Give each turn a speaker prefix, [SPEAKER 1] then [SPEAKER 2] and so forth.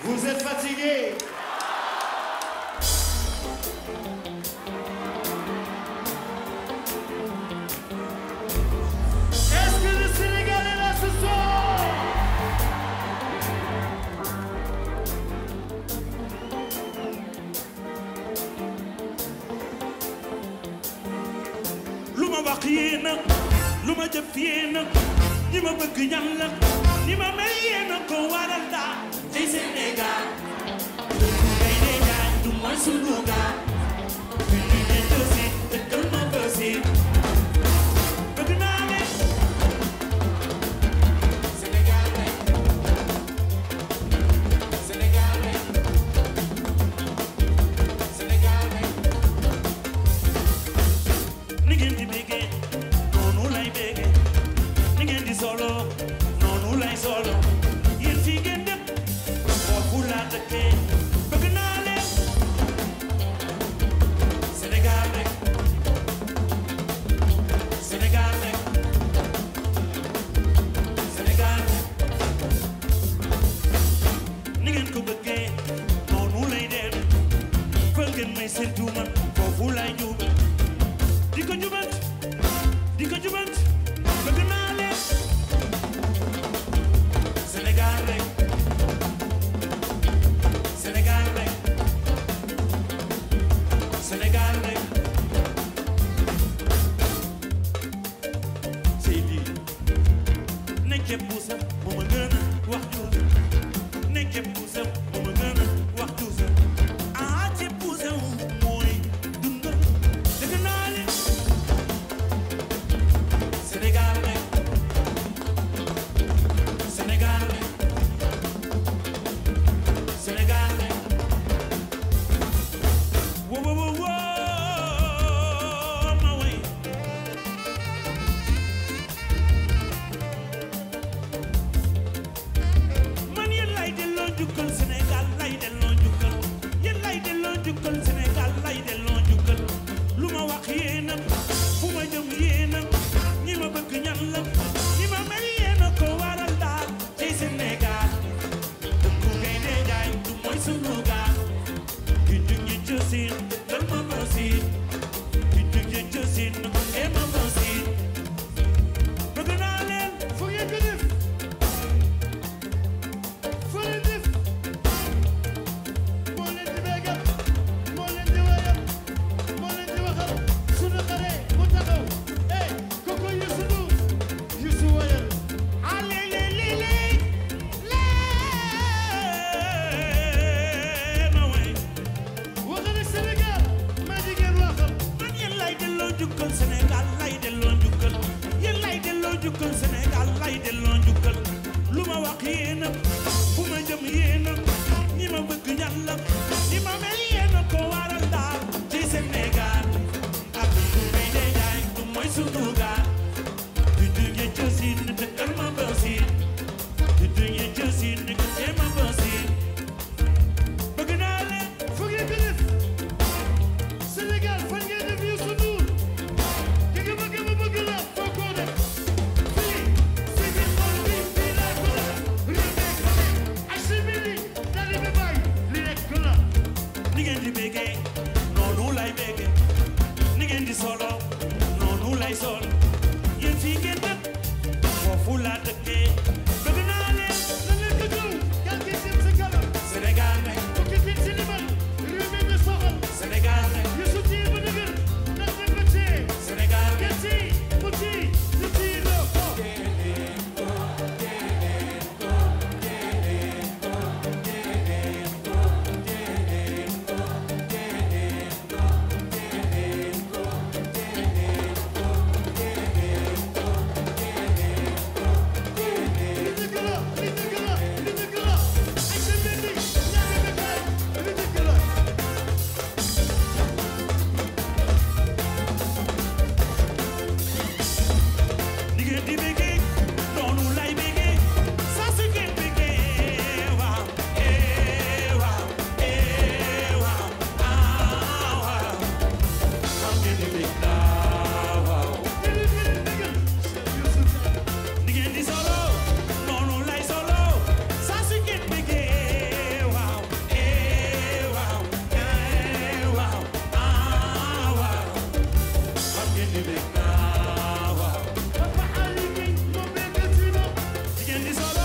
[SPEAKER 1] Vous êtes fatigué? Est-ce que le Sénégal est là ce soir?
[SPEAKER 2] lu ma wax yéena lu ma jëf yéena ñi ma bëgg ñan la ñi ma mel yéena ko waral daa tey Sénégal dëkku ngay ne jaay du mooy sunu gaal bi ñu ne dësi dëkkal ma bësi bëgg naa ne Sénégal rek Sénégal rek Sénégal rek ni ngeen di béggee noonu lay béggee ni ngeen di solo noonu lay solo yéen fii ngeen dem foofu laa dëkkee bëgg naa leen Sénégal rek Sénégal rek Sénégal rek ni ngeen ko bëggee noonu lay dem fa ngeen may séntu man foofu lay jubal di ko jubal bëgg naa leen Sénégal rek Sénégal rek Sénégal rek Seydi nekke buusam moo ma gën a wax juusam nekke buusam moo ma gën a wax juusam ah ci buusam mooy dundal bëgg naa leen Sénégal rek Sénégal rek Sénégal rek wo wo wo wo ma way man yéen lay delloo njukkal Sénégal lay delloo njukkal yéen lay delloo njukkal Sénégal lay delloo njukkal lu ma wax yéen a fu ma jëm yéen a ñi ma bëgg ñan la ñi ma mel yéen a ko waral daal ci Sénégal dëkku ngay ne jaay du mooy sunu gaal di jóge jësin dal ma bësin di jóge jësin e ma bësin bëgg naa leen
[SPEAKER 1] Fu ngeen ko def? Fu leen def? Moo leen di bégal, moo leen di wayal, moo leen di waxal. Sunu xare mu taxaw. Eh, koko Youssou Ndour, Youssou wayal.
[SPEAKER 2] ale le ma way
[SPEAKER 1] Waxal ak Sénégal, ma jigéen waxal.
[SPEAKER 2] man yéen lay delloo njukkal Sénégal lay delloo njukkal yéen lay delloo njukkal Sénégal lay delloo njukkal lu ma wax yéen a fu ma jëm yéen a ñi ma bëgg ñan la ñi ma mel yéen a ko waral daal ci Sénégal ak du may dee jaay du mooy sunu gaal du jóge jësin dëkkal ma bësin du jóge jësin dëkkal ma bësin bëgg naa leen
[SPEAKER 1] Fu ngeen ko def? Sénégal fan ngeen def Youssou Ndour? Ki nga bëgg ma bëgg la, foo ko def? Fii, si biir xol bi, fii laa ko def. Réew mi
[SPEAKER 2] di solo